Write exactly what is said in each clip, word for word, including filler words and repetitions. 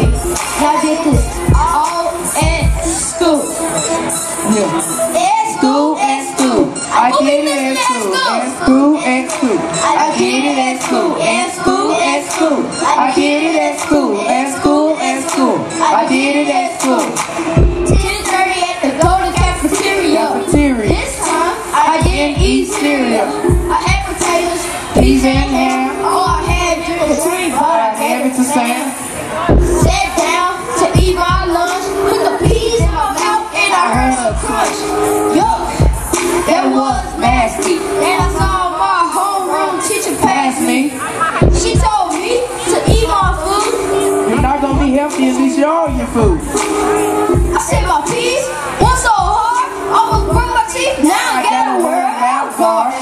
me. I did this all at school. Yeah. At school, at school. I did it at school, at school, at school. I did it at school, at school, at school. I did it at school, at school, at school. I did it at school. ten thirty at the Golden Cafeteria. Cafeteria. This time, I didn't eat cereal. I had potatoes, Peas and ham. all I had was three, but I I gave it to Sam. sat down to eat my lunch, put the peas in my mouth, and I heard a crunch. Yuck, that was nasty. And I saw my homeroom teacher pass me. She told me to eat my food. You're not gonna be healthy unless you all your food. I said my peas, what's so hard? Almost broke my teeth, now I gotta wear a mouth guard.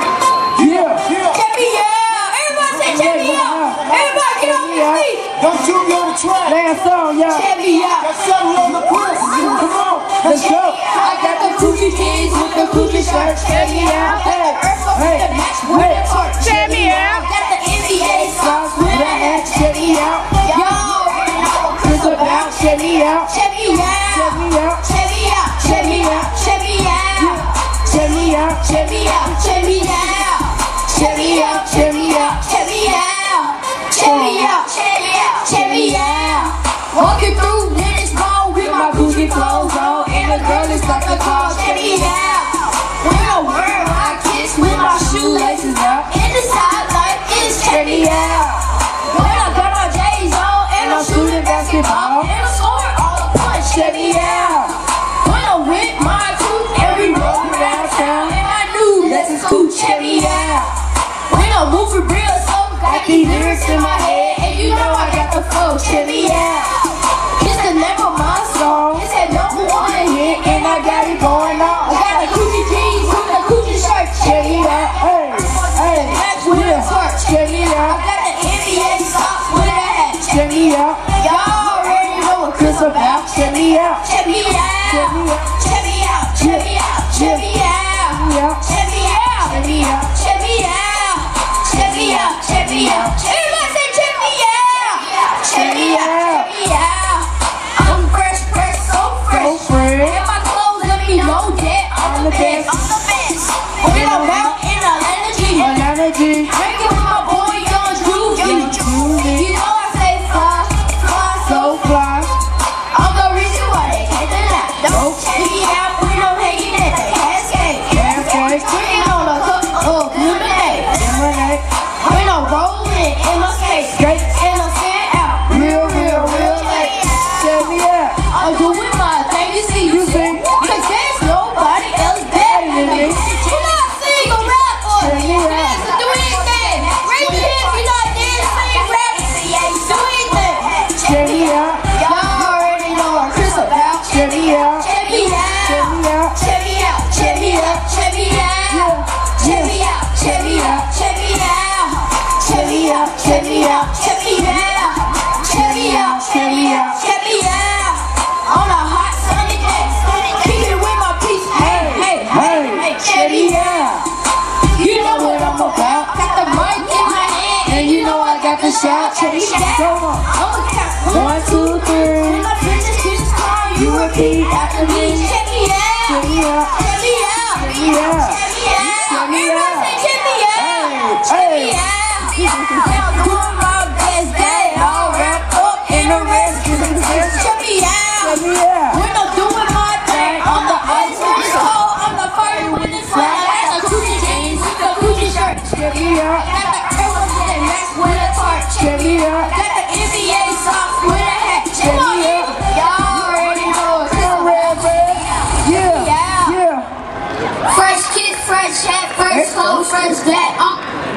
Yeah, yeah. Check me out, everybody say check me out. Everybody get on your feet. Don't you be on the track. Last song, y'all. Check me out. Let's settle on the press. Come on. Let's go. I got the coochie jeans with the coochie shirt. Check me out. I got the Earth Off with the match with the torch. Check me out. I got the N B A socks with a hat. Check me out. Y'all already know what Chris about. Check me out. Check me Check out. me out. Check me out. Check me out. Check me out. Check me out. Check me out. Check me out. Check me out. Check me out. Check me out. Check me out. Check me out. Check me out. Walking through Lennox Mall with my Gucci clothes on, and the girl is like a call. Check me out. When I wear my kicks with my shoelaces out, and the sideline is check me out. When I got my J's on, and I'm shooting basketball, and I'm scoring all the points. Check me out. When I'm with my crew, and we rolling around town, and I knew that's a cool. Check me out. When I'm moving real slow, got these lyrics in my head, and you know I got the flow. Check me out. It's the name of my song. It's that number one hit, and I got it going on. I got the coochie jeans with the coochie shirt. Check it out. Hey, hey, Match with a torch. check me I out. got the N B A socks with a hat. Check me out. Y'all already know what Chris about. Check me out. Check me out. Check me out. Check me out. Check me out. Check me out. Check me out. Check me out. Check me out. Check me out. Everybody say check me out. Check me out. Check me out. I'm fresh, fresh, so fresh. So fresh. And my clothes let me know that I'm the best. I'm the best. When I'm out in Atlanta G, Atlanta G. drinking with my boy Young Juvie. You know I say fly, fly, so So fly. I'm the reason why they can't deny. Don't check me out when I'm hanging at the Cascade. Cascade. Drinking on a cup of lemonade. Lemonade. When I'm rolling in my skate, Skate. and I'm staying out Real, real, real late. Check me out. I'm doing my thing, you see, You see. cause there's nobody else better than me. Come on, sing a rap or Check me out. dance or do anything. Raise your hand if you're not dance, sing, rap, do anything. Check me out. Y'all already know what Chris about. Check me out. Check me Check out. me out. Check me out. Check me out. Check me out. Check me out. Check me out. Check me out. Check me out. Check me out. Check me out. Check me out. Check me out. Check me out. On a hot sunny day, kicking with my peace. Hey, hey, hey, hey. Check me out. You know what I'm about. Got the mic in my hand, and you know I got the shout. Check me out. Come on. I'ma count One, two, three. when my princess kisses call, you repeat after me. Check me out. Check me out. Check me out. Check me out. Check me out. Check me Everybody out. say check me out. Hey, Check me hey. out. Now I'm doing my best day, all wrapped up in the red. Check me out. Check me out. When I'm doing my thing, I'm the ice when it's cold, I'm the fire when it's flat. I got the coochie jeans with the coochie shirt. Check me out. I got the Earth and match with a torch. Check me out. Got the N B A socks with a hat. Check Come on, me out. y'all already know it's Come red, red. Yeah. Yeah. Yeah. fresh kick, fresh hat, fresh clothes, fresh that. Um,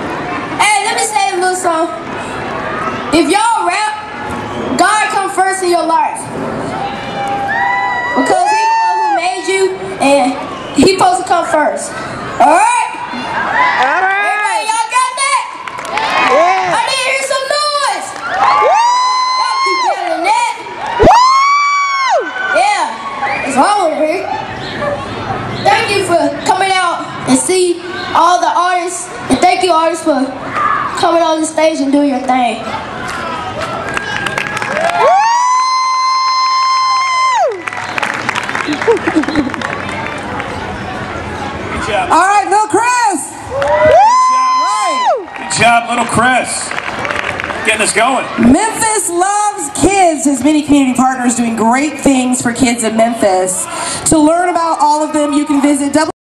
hey, let me say a little song. If y'all rap, God come first in your life. Because he the one who made you, and he supposed to come first. Alright? All right. Everybody, y'all got that? Yeah. I need to hear some noise. Y'all do better than that. Yeah, that's what I want to hear. Thank you for coming out and see all the artists, and thank you artists for coming on the stage and doing your thing. Good job. All right, Little Chris. Good job, Little Chris. Getting us going. Memphis Loves Kids has many community partners doing great things for kids in Memphis. To learn about all of them, you can visit W